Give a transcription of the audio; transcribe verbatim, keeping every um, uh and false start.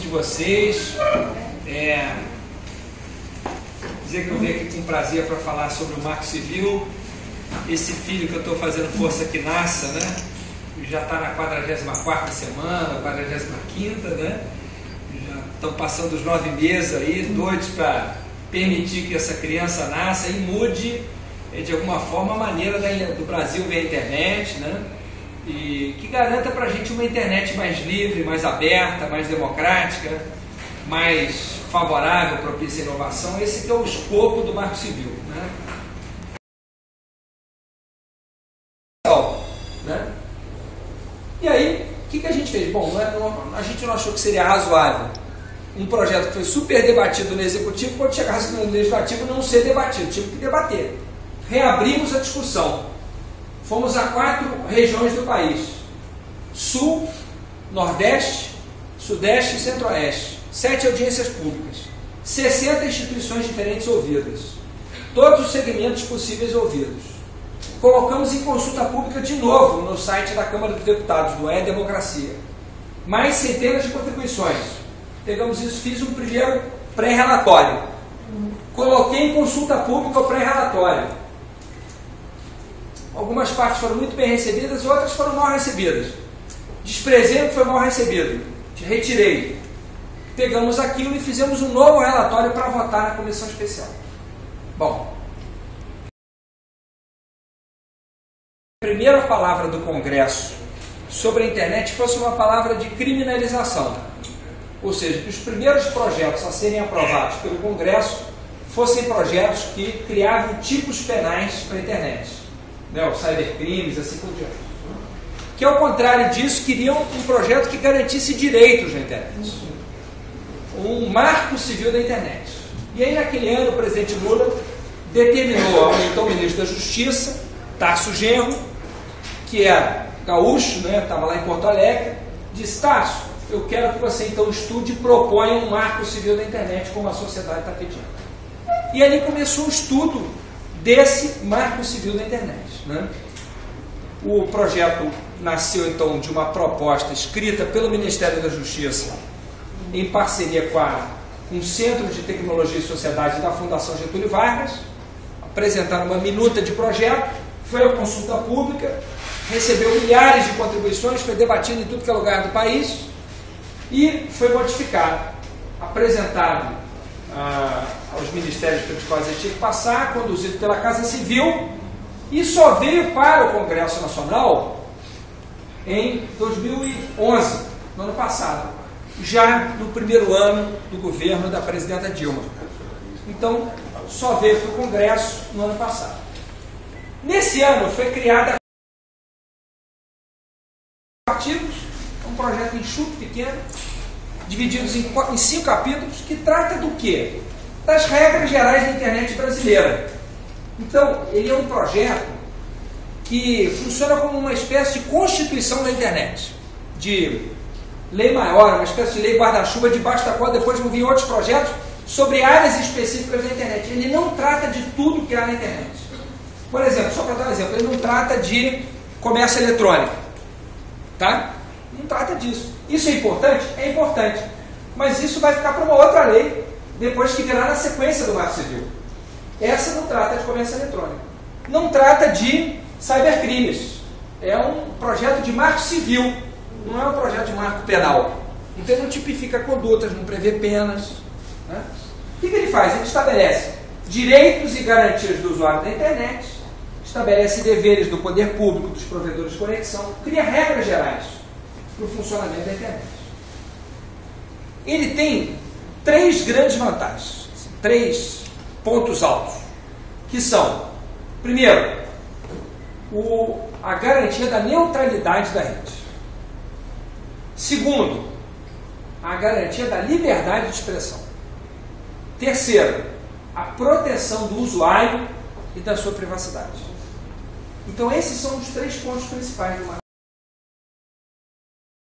de vocês. É, dizer que eu venho aqui com prazer para falar sobre o Marco Civil, esse filho que eu estou fazendo força que nasça, né? Já está na quadragésima quarta semana, quadragésima quinta, né? Já estão passando os nove meses aí, doidos para permitir que essa criança nasça e mude, de alguma forma, a maneira do Brasil ver a internet, né? E que garanta para a gente uma internet mais livre, mais aberta, mais democrática, mais favorável, propícia à inovação. Esse que é o escopo do Marco Civil, né? né? E aí, o que, que a gente fez? Bom, a gente não achou que seria razoável um projeto que foi super debatido no Executivo, quando chegasse no Legislativo não ser debatido, tive que debater. Reabrimos a discussão. Fomos a quatro regiões do país: Sul, Nordeste, Sudeste e Centro-Oeste. Sete audiências públicas. sessenta instituições diferentes ouvidas. Todos os segmentos possíveis ouvidos. Colocamos em consulta pública de novo no site da Câmara dos Deputados, do E-Democracia. Mais centenas de contribuições. Pegamos isso, fiz um primeiro pré-relatório. Coloquei em consulta pública o pré-relatório. Algumas partes foram muito bem recebidas, outras foram mal recebidas. Desprezei o que foi mal recebido. Retirei. Pegamos aquilo e fizemos um novo relatório para votar na comissão especial. Bom, a primeira palavra do Congresso sobre a internet fosse uma palavra de criminalização. Ou seja, que os primeiros projetos a serem aprovados pelo Congresso fossem projetos que criavam tipos penais para a internet. Né, os cybercrimes, assim por diante. Que, ao contrário disso, queriam um projeto que garantisse direitos na internet. Um marco civil da internet. E aí, naquele ano, o presidente Lula determinou ao então ministro da Justiça, Tarso Genro, que era gaúcho, né, estava lá em Porto Alegre, disse: Tarso, eu quero que você então estude e proponha um marco civil da internet, como a sociedade está pedindo. E ali começou o estudo desse marco civil da internet. Né? O projeto nasceu então de uma proposta escrita pelo Ministério da Justiça em parceria com, a, com o Centro de Tecnologia e Sociedade da Fundação Getúlio Vargas. Apresentaram uma minuta de projeto, foi à consulta pública, recebeu milhares de contribuições, foi debatido em tudo que é lugar do país e foi modificado, apresentado Ah, aos ministérios pelos quais ele tinha que passar, conduzido pela Casa Civil, e só veio para o Congresso Nacional em dois mil e onze, no ano passado, já no primeiro ano do governo da presidenta Dilma. Então, só veio para o Congresso no ano passado. Nesse ano foi criada artigos, um projeto enxuto, pequeno, divididos em, em cinco capítulos, que trata do quê? Das regras gerais da internet brasileira. Então, ele é um projeto que funciona como uma espécie de constituição da internet, de lei maior, uma espécie de lei guarda-chuva, debaixo da qual depois vão vir outros projetos sobre áreas específicas da internet. Ele não trata de tudo que há na internet. Por exemplo, só para dar um exemplo, ele não trata de comércio eletrônico, tá? Não trata disso. Isso é importante? É importante. Mas isso vai ficar para uma outra lei, depois que virá na sequência do Marco Civil. Essa não trata de comércio eletrônico. Não trata de cybercrimes. É um projeto de marco civil, não é um projeto de marco penal. Então ele não tipifica condutas, não prevê penas. Né? O que, que ele faz? Ele estabelece direitos e garantias do usuário da internet, estabelece deveres do poder público, dos provedores de conexão, cria regras gerais para o funcionamento da internet. Ele tem três grandes vantagens, três pontos altos, que são, primeiro, o, a garantia da neutralidade da rede. Segundo, a garantia da liberdade de expressão. Terceiro, a proteção do usuário e da sua privacidade. Então esses são os três pontos principais do marco.